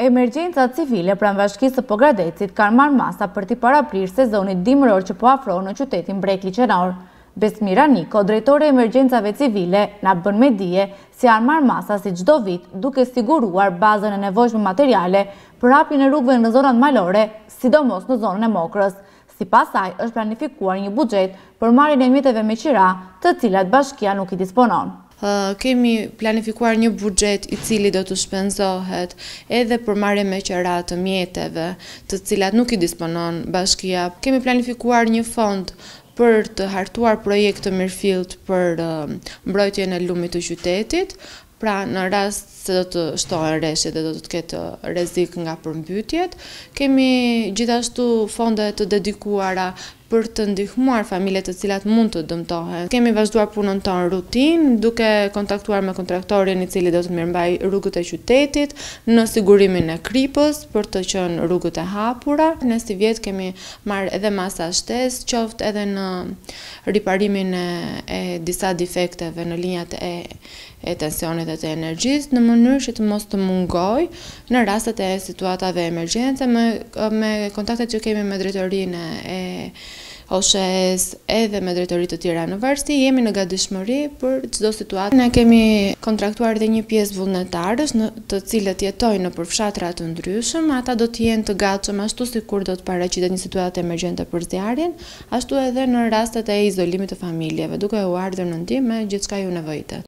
Emergjenca civile pranë Bashkisë së Pogradecit kanë marrë masa për t'i paraprirë sezonit dimëror që po afrohet në qytetin Brekli Qenor. Besmira Niko, drejtore e emergjencave civile, na bën me dije si janë marrë masa si çdo vit, duke siguruar bazën e nevojshme materiale për hapjen e rrugëve në zonat malore, sidomos në zonën e Mokrës. Sipas saj, është planifikuar një buxhet për marrjen e mjeteve me qira, të cilat bashkia nuk i disponon. Kemi planifikuar një buxhet i cili do të shpenzohet edhe për marrje me qira të mjeteve, të cilat nuk i disponon bashkia. Kemi planifikuar një fond për të hartuar projekt të mirëfillt për mbrojtjen e lumit të qytetit. Pra, në rast se do të shtohen rreshtet dhe do të ketë rrezik nga përmbytjet, kemi gjithashtu fonde të dedikuara për të ndihmuar familjet të cilat mund të dëmtohen. Kemi vazhduar punën tonë rutinë, duke kontaktuar me kontraktorin i cili do të mirëmbaj rrugët e qytetit, në sigurimin e kripës për të qenë rrugët e hapura. Ne si vjet kemi marrë edhe masa shtesë, qoftë edhe në riparimin e disa defekteve në linjat e tensionit dhe të energjisë, në mënyrë që të mos të mungoj në rastet e situatave emergjence, me kontaktet që kemi me drejtorinë e OSHE-s edhe me drejtoritë të tjera në varësi, jemi në gatishmëri për çdo situatë. Ne kemi kontraktuar edhe një pjesë vullnetarësh, të cilët jetojnë në përfshatra të ndryshëm, ata do të jenë të gatshëm ashtu sikur do të paraqitet një situatë emergjente për zjarrin, ashtu edhe në rastet e izolimit të familjeve, duke u ardhur në ndihmë me gjithçka ju nevojitet.